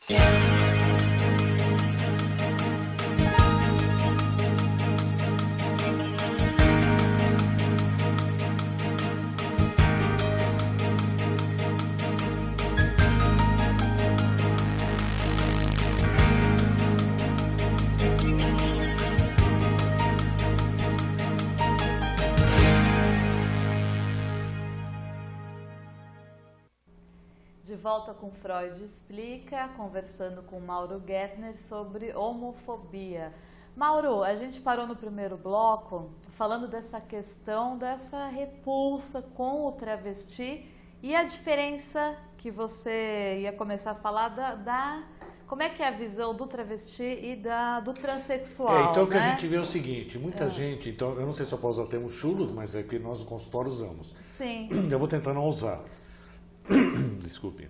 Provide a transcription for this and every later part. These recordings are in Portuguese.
De volta com Freud Explica, conversando com Mauro Gärtner sobre homofobia. Mauro, a gente parou no primeiro bloco falando dessa questão, dessa repulsa com o travesti e a diferença que você ia começar a falar como é que é a visão do travesti e do transexual. Então o que né? a gente vê é o seguinte, muita gente, então eu não sei se eu posso usar o termo chulos, mas é que nós no consultório usamos. Sim. Eu vou tentar não usar. Desculpe.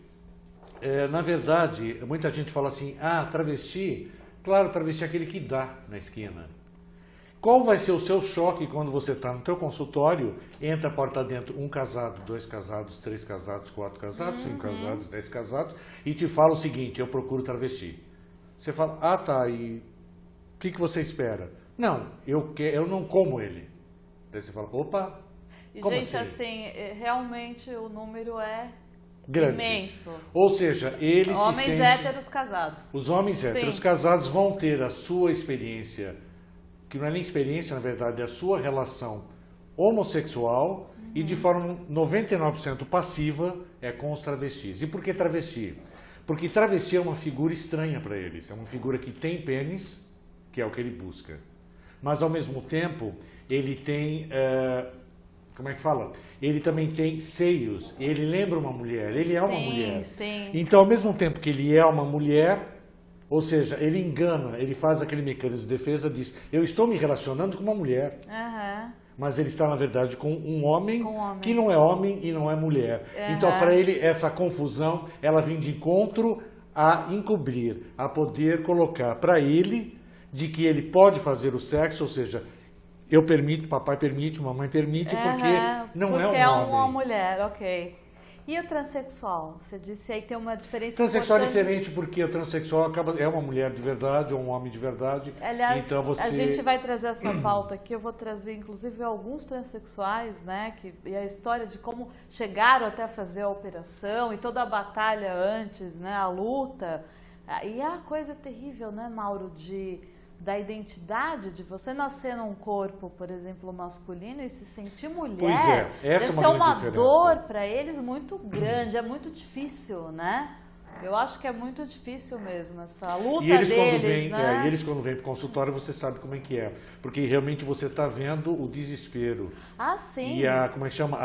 Na verdade, muita gente fala assim, travesti, claro, travesti é aquele que dá na esquina. Qual vai ser o seu choque quando você está no teu consultório, entra a porta dentro, 1 casado, 2 casados, 3 casados, 4 casados, 5 casados, 10 casados, e te fala o seguinte, eu procuro travesti. Você fala, tá, e o que você espera? Não, eu não como ele. Daí você fala, opa, como gente, assim, realmente o número é grande. Imenso. Ou seja, eles homens se sentem... héteros casados. Os homens héteros casados vão ter a sua experiência, que não é nem experiência, na verdade, é a sua relação homossexual e de forma 99% passiva com os travestis. E por que travesti? Porque travesti é uma figura estranha para eles. É uma figura que tem pênis, que é o que ele busca. Mas, ao mesmo tempo, ele tem... como é que fala? Ele também tem seios, ele lembra uma mulher, ele é uma mulher. Sim. Então, ao mesmo tempo que ele é uma mulher, ou seja, ele engana, ele faz aquele mecanismo de defesa, diz, eu estou me relacionando com uma mulher. Mas ele está, na verdade, com um homem que não é homem e não é mulher. Então, para ele, essa confusão, ela vem de encontro a encobrir, a poder colocar para ele de que ele pode fazer o sexo, ou seja, eu permito, papai permite, mamãe permite, porque não é um homem. É uma mulher, ok. E o transexual? Você disse aí tem uma diferença. O transexual é diferente porque o transexual é uma mulher de verdade ou um homem de verdade. Aliás, então a gente vai trazer essa pauta aqui, eu vou trazer inclusive alguns transexuais, né? E a história de como chegaram até a fazer a operação e toda a batalha antes, né? A luta. E a coisa terrível, né, Mauro, da identidade, de você nascer num corpo, por exemplo, masculino e se sentir mulher. Pois é, essa deve é uma ser grande dor para eles muito grande, é muito difícil, né? Eu acho que é muito difícil mesmo essa luta deles, né? E eles quando vêm para o consultório, você sabe como é que é. Porque realmente você está vendo o desespero. Sim. E como é que chama?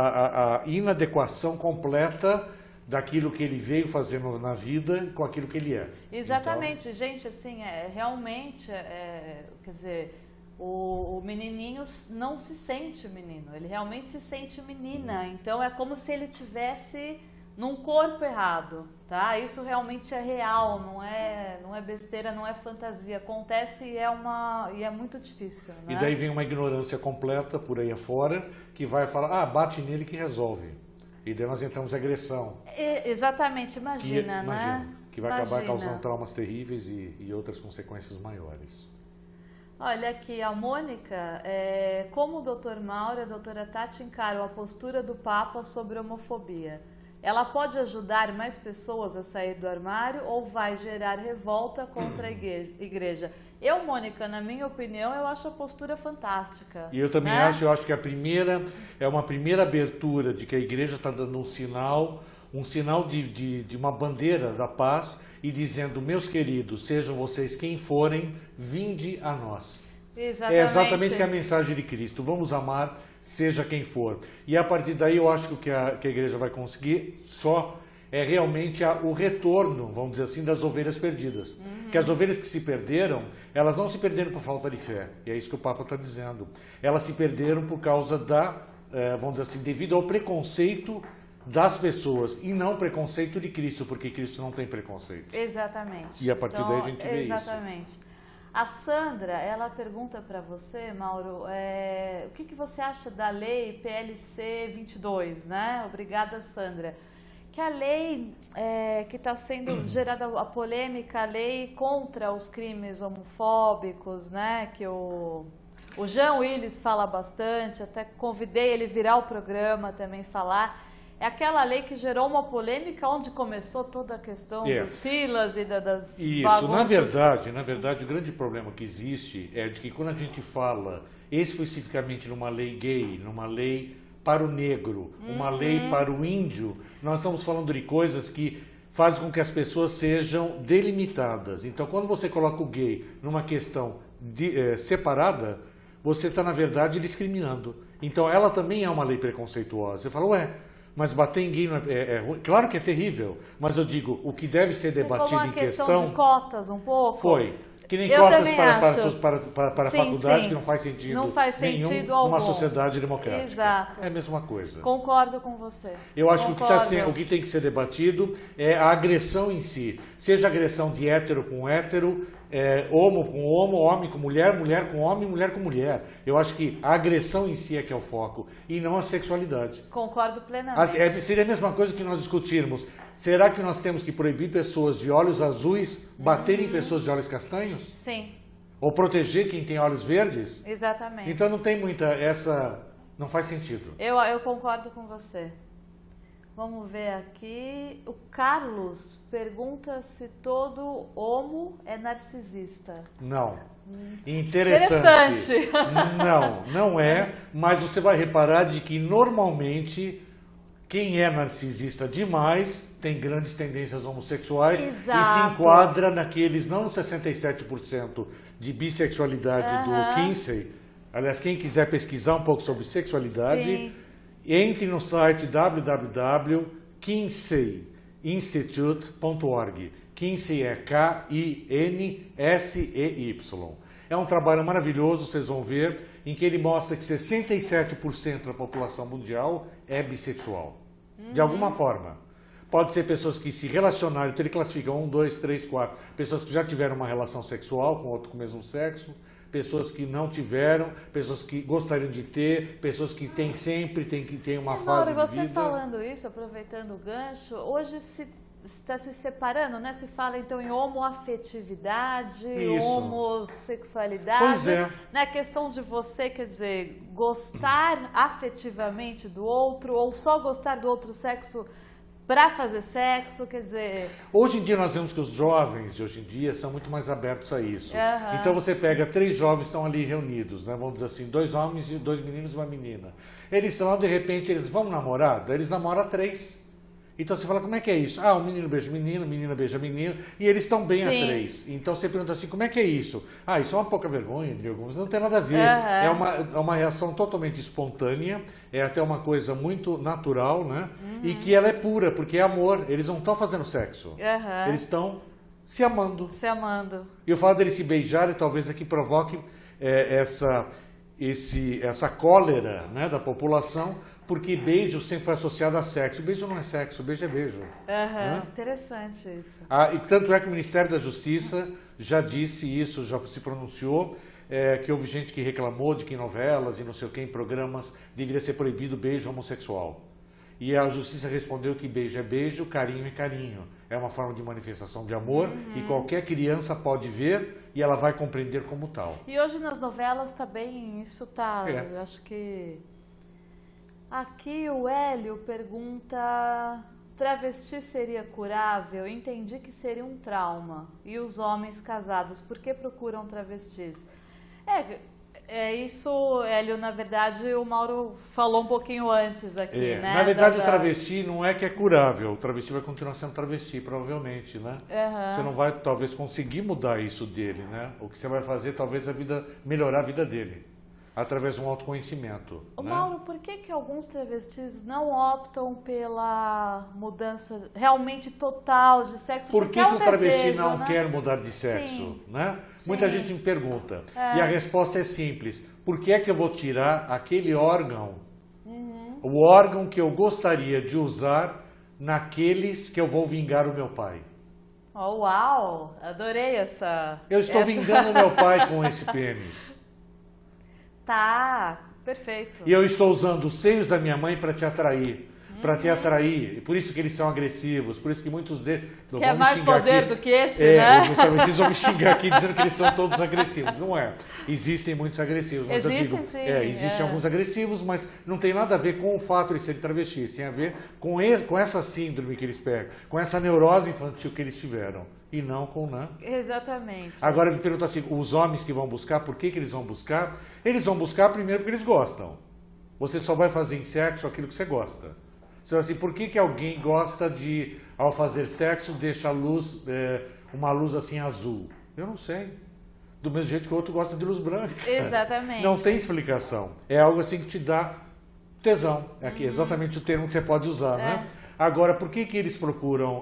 A inadequação completa daquilo que ele veio fazendo na vida com aquilo que ele é. Exatamente, então... gente, assim, realmente, quer dizer, o menininho não se sente menino, ele realmente se sente menina, então é como se ele tivesse num corpo errado, tá? Isso realmente é real, não é besteira, não é fantasia, acontece e é muito difícil, né? E daí vem uma ignorância completa por aí afora, que vai falar, bate nele que resolve. E daí nós entramos em agressão. Exatamente, imagina, né? Que vai acabar causando traumas terríveis e outras consequências maiores. Olha aqui, a Mônica, como o Dr. Mauro e a doutora Tati encaram a postura do Papa sobre a homofobia? Ela pode ajudar mais pessoas a sair do armário ou vai gerar revolta contra a igreja? Eu, Mônica, na minha opinião, eu acho a postura fantástica. E eu também acho, que é uma primeira abertura de que a igreja está dando um sinal de uma bandeira da paz e dizendo, meus queridos, sejam vocês quem forem, vinde a nós. Exatamente. É exatamente que é a mensagem de Cristo, vamos amar, seja quem for. E a partir daí eu acho que o que a igreja vai conseguir só é realmente o retorno, vamos dizer assim, das ovelhas perdidas. Que as ovelhas que se perderam, elas não se perderam por falta de fé, e é isso que o Papa está dizendo. Elas se perderam por causa vamos dizer assim, devido ao preconceito das pessoas, e não preconceito de Cristo, porque Cristo não tem preconceito. Exatamente. E a partir daí a gente vê isso. Exatamente. A Sandra, ela pergunta para você, Mauro, o que você acha da lei PLC 22, né? Obrigada, Sandra. Que a lei que está sendo gerada a polêmica, a lei contra os crimes homofóbicos, né? Que o Jean Willis fala bastante, até convidei ele virar o programa também falar. É aquela lei que gerou uma polêmica onde começou toda a questão dos Silas e das Isso, bagunças. na verdade, o grande problema que existe é de que quando a gente fala especificamente numa lei gay, numa lei para o negro, uma lei para o índio, nós estamos falando de coisas que fazem com que as pessoas sejam delimitadas. Então, quando você coloca o gay numa questão separada, você está, na verdade, discriminando. Então, ela também é uma lei preconceituosa. Você fala, ué, mas bater em gay não é ruim? Claro que é terrível, mas eu digo, o que deve ser debatido em questão... Você falou a questão de cotas um pouco? Foi. Que nem eu cotas para sim, faculdade, sim. que não faz sentido, não faz sentido nenhum algum. numa sociedade democrática. Exato. É a mesma coisa. Concordo com você. Eu acho que o que tem que ser debatido é a agressão em si. Seja agressão de hétero com hétero, homo com homo, homem com mulher, mulher com homem, mulher com mulher. Eu acho que a agressão em si é que é o foco, e não a sexualidade. Concordo plenamente. Seria a mesma coisa que nós discutirmos. Será que nós temos que proibir pessoas de olhos azuis baterem em pessoas de olhos castanhos? Sim. Ou proteger quem tem olhos verdes? Exatamente. Então não tem muita não faz sentido. Eu concordo com você. Vamos ver aqui. O Carlos pergunta se todo homo é narcisista. Não. Interessante. Não é, mas você vai reparar de que normalmente quem é narcisista demais tem grandes tendências homossexuais. Exato. E se enquadra naqueles, não nos 67% de bissexualidade do Kinsey. Aliás, quem quiser pesquisar um pouco sobre sexualidade, sim, entre no site www.kinseyinstitute.org. Kinsey é Kinsey. É um trabalho maravilhoso, vocês vão ver, em que ele mostra que 67% da população mundial é bissexual. De alguma forma. Pode ser pessoas que se relacionaram, então ele classifica 1, 2, 3, 4. Pessoas que já tiveram uma relação sexual com outro com o mesmo sexo, pessoas que não tiveram, pessoas que gostariam de ter, pessoas que têm sempre, tem uma fase de vida. Você falando isso, aproveitando o gancho, hoje está se separando, né? Se fala então em homoafetividade, homossexualidade. Pois é. Na questão de você, quer dizer, gostar afetivamente do outro ou só gostar do outro sexo para fazer sexo, quer dizer... Hoje em dia nós vemos que os jovens de hoje em dia são muito mais abertos a isso. Então você pega 3 jovens que estão ali reunidos, né? Vamos dizer assim, 2 homens, 2 meninos e uma menina. Eles estão lá, de repente, eles vão namorar, daí eles namoram 3. Então você fala, como é que é isso? Ah, um menino beija menino, menina beija menino, e eles estão bem a 3. Então você pergunta assim, como é que é isso? Ah, isso é uma pouca vergonha de alguns, não tem nada a ver. É uma reação totalmente espontânea, é até uma coisa muito natural, né? E que ela é pura, porque é amor, eles não estão fazendo sexo. Eles estão se amando. Se amando. E o fato deles se beijarem talvez aqui provoque essa cólera, né, da população, porque beijo sempre foi associado a sexo. Beijo não é sexo, beijo é beijo. Né? Interessante isso. E tanto é que o Ministério da Justiça já disse isso, já se pronunciou, que houve gente que reclamou de que em novelas e não sei o que, em programas, deveria ser proibido beijo homossexual. E a Justiça respondeu que beijo é beijo, carinho é carinho. É uma forma de manifestação de amor e qualquer criança pode ver e ela vai compreender como tal. E hoje nas novelas também isso tá, eu acho que... Aqui o Hélio pergunta, travesti seria curável? Entendi que seria um trauma. E os homens casados, por que procuram travestis? Isso, Hélio, na verdade, o Mauro falou um pouquinho antes aqui, né? Na verdade, o travesti não é que é curável, o travesti vai continuar sendo travesti, provavelmente, né? Você não vai, talvez, conseguir mudar isso dele, né? O que você vai fazer, talvez, melhorar a vida dele, através de um autoconhecimento. Né? Mauro, por que alguns travestis não optam pela mudança realmente total de sexo? Por que o travesti não quer mudar de sexo? Sim. Né? Muita gente me pergunta. E a resposta é simples. Por que é que eu vou tirar aquele órgão, o órgão que eu gostaria de usar naqueles que eu vou vingar o meu pai? Oh, uau! Adorei essa... Eu estou vingando meu pai com esse pênis. Tá, perfeito. E eu estou usando os seios da minha mãe para te atrair. para te atrair. Por isso que eles são agressivos, por isso que muitos deles... Quer mais poder aqui, do que esse, né? Vocês vão me xingar aqui dizendo que eles são todos agressivos. Não é. Existem muitos agressivos. Mas existem, sim. Existem alguns agressivos, mas não tem nada a ver com o fato de serem travestis. Tem a ver com essa síndrome que eles pegam, com essa neurose infantil que eles tiveram. E não com Exatamente. Agora me pergunta assim, os homens que vão buscar, por que eles vão buscar? Eles vão buscar primeiro porque eles gostam. Você só vai fazer em sexo aquilo que você gosta. Você fala assim, por que alguém gosta de, ao fazer sexo, deixa a luz, uma luz assim azul? Eu não sei. Do mesmo jeito que o outro gosta de luz branca. Exatamente. Não tem explicação. É algo assim que te dá tesão. É aqui, exatamente o termo que você pode usar, né? Agora, por que eles procuram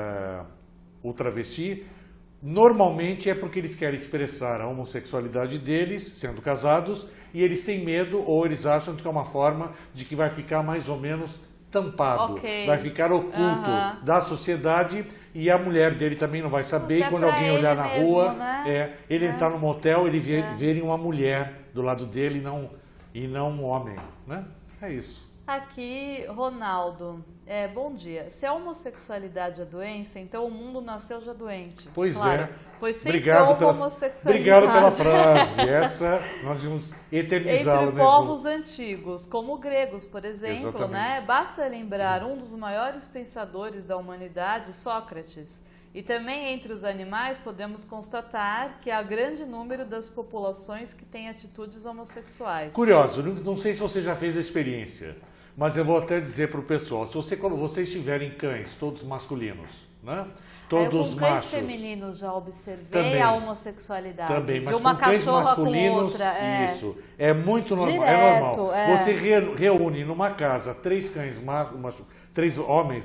o travesti? Normalmente é porque eles querem expressar a homossexualidade deles, sendo casados, e eles têm medo ou eles acham que é uma forma de que vai ficar mais ou menos tampado, vai ficar oculto da sociedade e a mulher dele também não vai saber. E quando alguém olhar na rua, ele entrar no motel, ele verem uma mulher do lado dele e não um homem, né? É isso. Aqui, Ronaldo, bom dia. Se a homossexualidade é doença, então o mundo nasceu já doente. Pois claro, é. Pois sempre houve homossexualidade. Obrigado pela frase. Essa nós vamos eternizá-la. Entre povos antigos, como gregos, por exemplo, exatamente, né? Basta lembrar um dos maiores pensadores da humanidade, Sócrates. E também entre os animais podemos constatar que há grande número das populações que têm atitudes homossexuais. Curioso, não sei se você já fez a experiência, mas eu vou até dizer para o pessoal, quando vocês tiverem cães, todos masculinos, né? Todos com machos. Cães femininos já observei também, a homossexualidade. Também, mas de uma com cães masculinos, com outra, isso. É muito normal. Direto, é normal. Você reúne numa casa 3 cães machos, 3 homens,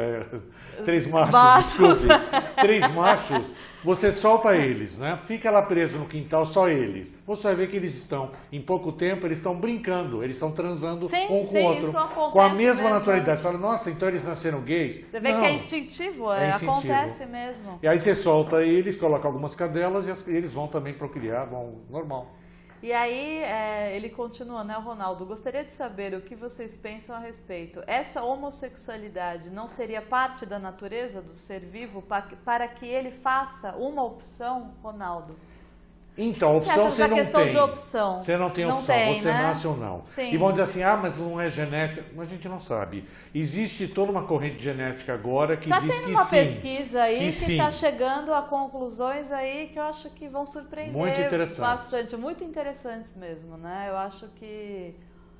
3 machos, desculpe, 3 machos, você solta eles, né? Fica lá preso no quintal, só eles. Você vai ver que eles estão, em pouco tempo, eles estão brincando, eles estão transando um com o outro. Com a mesma naturalidade. Você fala, nossa, então eles nasceram gays? Você vê que é instintivo, acontece mesmo. E aí você solta eles, coloca algumas cadelas e eles vão também procriar, vão normal. E aí, ele continua, né, Ronaldo? Gostaria de saber o que vocês pensam a respeito. Essa homossexualidade não seria parte da natureza do ser vivo para que ele faça uma opção, Ronaldo? Então, opção você não tem. Questão de opção. Você não tem opção, você nasce ou não. Sim. E vão dizer assim, mas não é genética. Mas a gente não sabe. Existe toda uma corrente genética agora que diz que sim. Está tendo uma pesquisa aí que está chegando a conclusões aí que eu acho que vão surpreender bastante. Muito interessantes mesmo, né? Eu acho que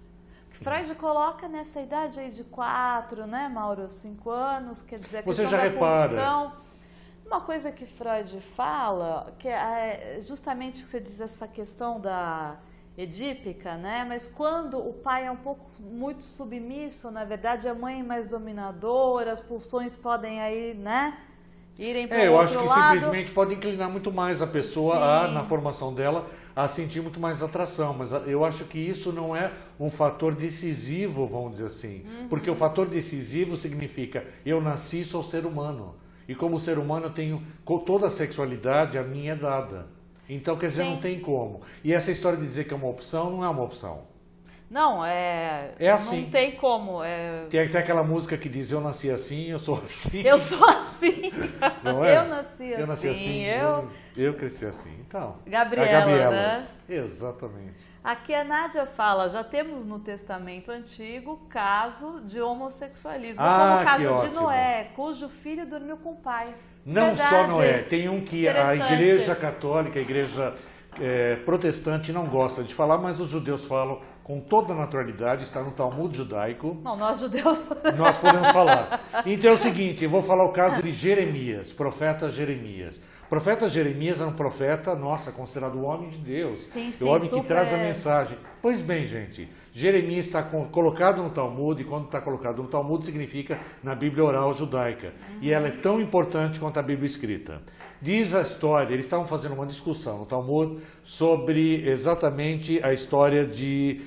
Freud coloca nessa idade aí de 4, né, Mauro? 5 anos, quer dizer, a você questão já da repara. pulsão. Uma coisa que Freud fala, que é justamente que você diz essa questão da edípica, né? Mas quando o pai é muito submisso, na verdade a mãe é mais dominadora, as pulsões podem aí, né, irem para o outro lado. Eu acho que simplesmente pode inclinar muito mais a pessoa na formação dela a sentir muito mais atração, mas eu acho que isso não é um fator decisivo, vamos dizer assim, porque o fator decisivo significa eu nasci, sou ser humano. E como ser humano eu tenho toda a sexualidade, a minha é dada. Então, quer dizer, não tem como. E essa história de dizer que é uma opção, não é uma opção. Não, assim. Não tem como. Tem aquela música que diz, eu nasci assim, eu sou assim. Eu sou assim. Não é? Eu nasci assim. Eu cresci assim. Então, Gabriela, né? Exatamente. Aqui a Nádia fala, já temos no Testamento Antigo caso de homossexualismo, como o caso de Noé, cujo filho dormiu com o pai. Não só Noé, tem um que a Igreja Católica, a Igreja protestante não gosta de falar, mas os judeus falam com toda a naturalidade, está no Talmud judaico. Não, nós judeus... Nós podemos falar. Então é o seguinte, eu vou falar o caso de Jeremias, profeta Jeremias. O profeta Jeremias era um profeta, considerado o homem de Deus. Sim, o homem que traz a mensagem. Pois bem, gente, Jeremias está colocado no Talmud, e quando está colocado no Talmud significa na Bíblia oral judaica. E ela é tão importante quanto a Bíblia escrita. Diz a história, eles estavam fazendo uma discussão no Talmud sobre exatamente a história de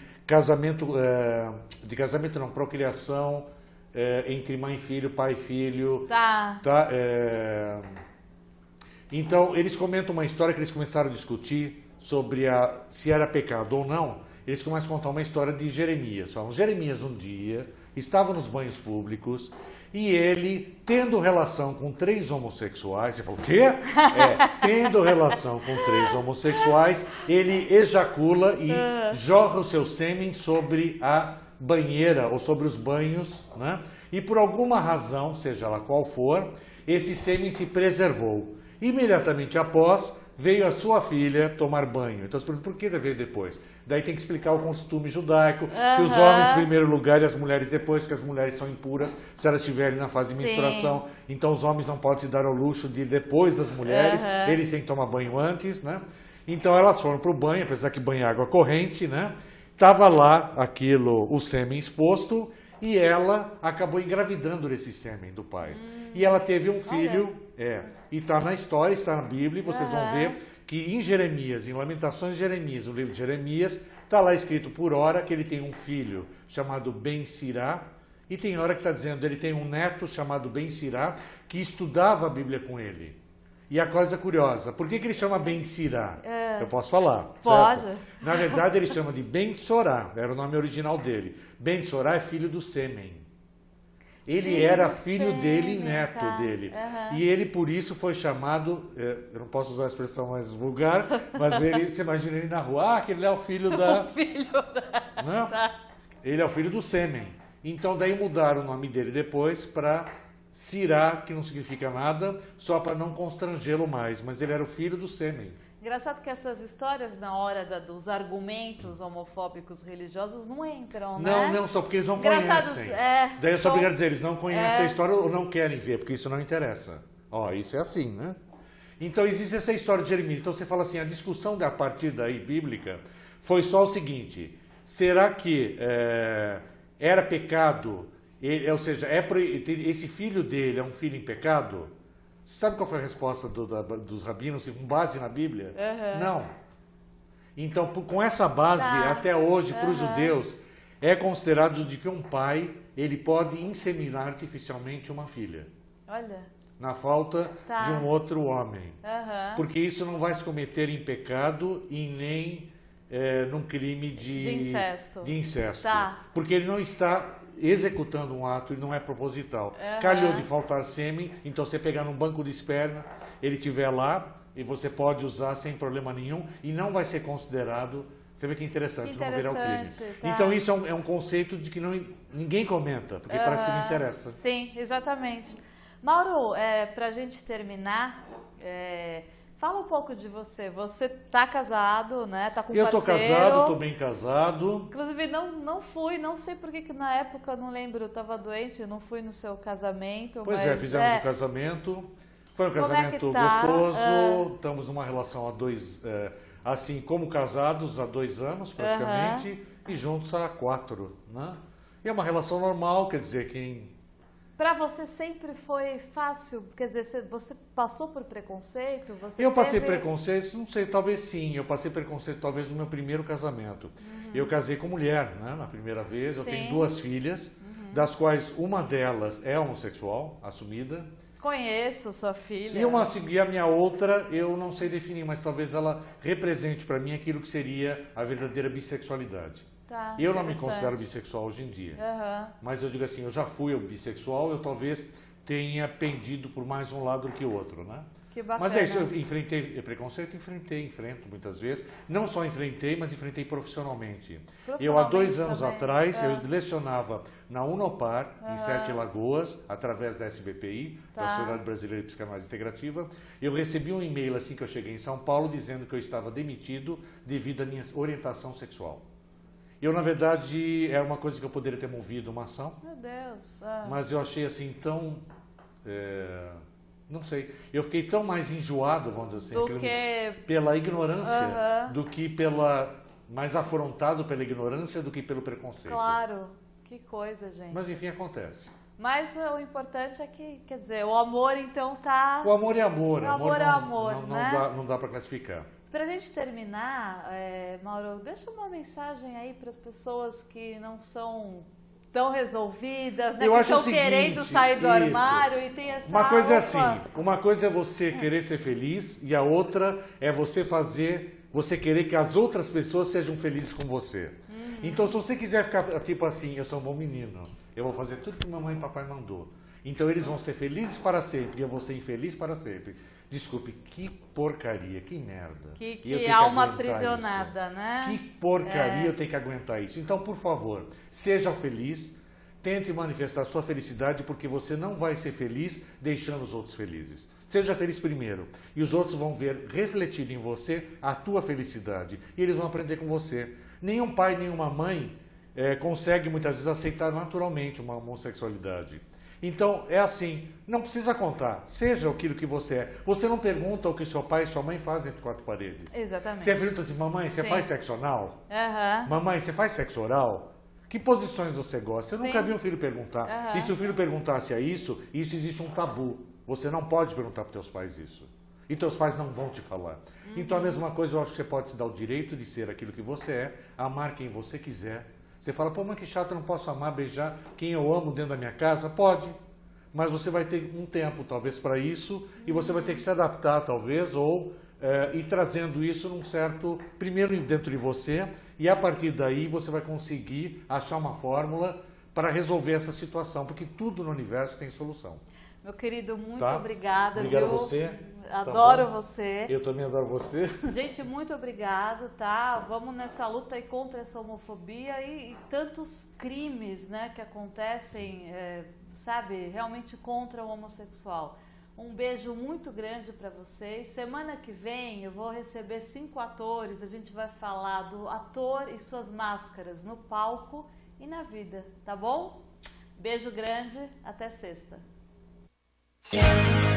procriação entre mãe e filho, pai e filho. Então, eles comentam uma história que eles começaram a discutir sobre se era pecado ou não. eles começam a contar uma história de Jeremias. Falam, Jeremias um dia estava nos banhos públicos e ele, tendo relação com 3 homossexuais, você falou, o quê? Tendo relação com 3 homossexuais, ele ejacula e jorra o seu sêmen sobre a banheira ou sobre os banhos, né? E por alguma razão, seja lá qual for, esse sêmen se preservou. Imediatamente após, veio a sua filha tomar banho. Então, você pergunta, por que veio depois? Daí tem que explicar o costume judaico, que os homens em primeiro lugar e as mulheres depois, que as mulheres são impuras se elas estiverem na fase de menstruação. Então, os homens não podem se dar ao luxo de depois das mulheres, eles têm que tomar banho antes, né? Então, elas foram para o banho, apesar que banho é água corrente, né? Estava lá o sêmen exposto, e ela acabou engravidando desse sêmen do pai. E ela teve um filho, e está na história, está na Bíblia, e vocês vão ver que em Jeremias, em Lamentações de Jeremias, no livro de Jeremias, está lá escrito por hora que ele tem um filho chamado Ben-Sirá, e tem hora que está dizendo ele tem um neto chamado Ben-Sirá, que estudava a Bíblia com ele. E a coisa curiosa, por que ele chama Ben-Sirá? Eu posso falar? Pode. Certo? Na verdade, ele chama de Ben-Sorá, era o nome original dele. Ben-Sorá é filho do sêmen. Ele era filho dele e neto dele. E ele, por isso, foi chamado, eu não posso usar a expressão mais vulgar, mas você imagina ele na rua, aquele é o filho da... O filho da... Não? Ele é o filho do sêmen. Então, daí mudaram o nome dele depois para Sirá, que não significa nada, só para não constrangê-lo mais, mas ele era o filho do sêmen. Engraçado que essas histórias, na hora dos argumentos homofóbicos religiosos, não entram, né? Não, só porque eles não conhecem. Daí eu só queria dizer, eles não conhecem a história ou não querem ver, porque isso não interessa. Ó, isso é assim, né? Então existe essa história de Jeremias. Então você fala assim, a discussão a partir daí, bíblica, foi só o seguinte, será que era pecado, ou seja, esse filho dele é um filho em pecado? Sabe qual foi a resposta dos rabinos com base na Bíblia? Não. Então, com essa base, até hoje, para os judeus, é considerado de que um pai ele pode inseminar artificialmente uma filha. Olha. Na falta de um outro homem. Porque isso não vai se cometer em pecado e nem num crime de incesto. Porque ele não está executando um ato e não é proposital. Calhou de faltar sêmen, então você pegar num banco de esperma, ele estiver lá e você pode usar sem problema nenhum e não vai ser considerado. Você vê que interessante, não virar o crime. Então isso é um conceito de que ninguém comenta, porque parece que não interessa. Sim, exatamente. Mauro, para a gente terminar, fala um pouco de você. Você está casado, né? Tá com eu estou casado, estou bem casado. Inclusive, não fui, não sei por que na época, não lembro, eu estava doente, eu não fui no seu casamento. Pois fizemos o casamento. Foi um casamento gostoso. Estamos numa relação assim como casados há 2 anos, praticamente, e juntos há 4, né? E é uma relação normal, quer dizer, Para você sempre foi fácil? Quer dizer, você passou por preconceito? Eu passei preconceito, não sei, talvez sim. Eu passei preconceito talvez no meu primeiro casamento. Eu casei com mulher, né, na primeira vez. Eu tenho 2 filhas, das quais uma delas é homossexual, assumida. Conheço sua filha. E a minha outra, eu não sei definir, mas talvez ela represente para mim aquilo que seria a verdadeira bissexualidade. Eu não me considero bissexual hoje em dia, mas eu digo assim, eu já fui bissexual, eu talvez tenha pendido por mais um lado do que o outro, né? Que bacana. Mas é isso, eu enfrentei preconceito, enfrento muitas vezes, não só enfrentei, mas enfrentei profissionalmente. Eu há 2 anos atrás, eu lecionava na Unopar, em 7 Lagoas, através da SBPI, da Sociedade Brasileira de Psicanálise Integrativa. Eu recebi um e-mail assim que eu cheguei em São Paulo, dizendo que eu estava demitido devido à minha orientação sexual. Eu, na verdade, era uma coisa que eu poderia ter movido uma ação. Meu Deus. Mas eu achei assim tão... não sei. Eu fiquei tão mais enjoado, vamos dizer assim, pela ignorância, do que mais afrontado pela ignorância do que pelo preconceito. Claro. Que coisa, gente. Mas, enfim, acontece. Mas o importante é que, quer dizer, o amor, então, tá... O amor é amor. O amor é amor, né? Não dá para classificar. Para a gente terminar, Mauro, deixa uma mensagem aí para as pessoas que não são tão resolvidas, né? Que estão querendo sair do armário e tem essa... Uma coisa é assim, uma coisa é você querer ser feliz e a outra é você fazer você querer que as outras pessoas sejam felizes com você. Então, se você quiser ficar tipo assim, eu sou um bom menino, eu vou fazer tudo que mamãe e papai mandou. Então, eles vão ser felizes para sempre e eu vou ser infeliz para sempre. Desculpe, que porcaria, que merda. Que alma aprisionada, né? Que porcaria eu tenho que aguentar isso. Então, por favor, seja feliz, tente manifestar sua felicidade, porque você não vai ser feliz deixando os outros felizes. Seja feliz primeiro, e os outros vão ver refletido em você a tua felicidade, e eles vão aprender com você. Nenhum pai, nenhuma mãe consegue muitas vezes aceitar naturalmente uma homossexualidade. Então, é assim, não precisa contar, seja aquilo que você é. Você não pergunta o que seu pai e sua mãe fazem entre quatro paredes. Exatamente. Você pergunta assim, mamãe, você faz sexo anal? Mamãe, você faz sexo oral? Que posições você gosta? Eu nunca vi um filho perguntar. E se o filho perguntasse isso existe um tabu. Você não pode perguntar para teus pais isso. E teus pais não vão te falar. Então, a mesma coisa, eu acho que você pode se dar o direito de ser aquilo que você é, amar quem você quiser. Você fala, pô, mas que chato, eu não posso amar, beijar quem eu amo dentro da minha casa? Pode. Mas você vai ter um tempo, talvez, para isso, e você vai ter que se adaptar, talvez, ou ir trazendo isso num certo, primeiro dentro de você, e a partir daí você vai conseguir achar uma fórmula para resolver essa situação, porque tudo no universo tem solução. Meu querido, muito obrigada. Obrigado a você. Adoro você. Eu também adoro você. Gente, muito obrigado, tá? Vamos nessa luta aí contra essa homofobia e tantos crimes, né, que acontecem, sabe, realmente contra o homossexual. Um beijo muito grande para vocês. Semana que vem eu vou receber 5 atores. A gente vai falar do ator e suas máscaras no palco e na vida, tá bom? Beijo grande, até sexta.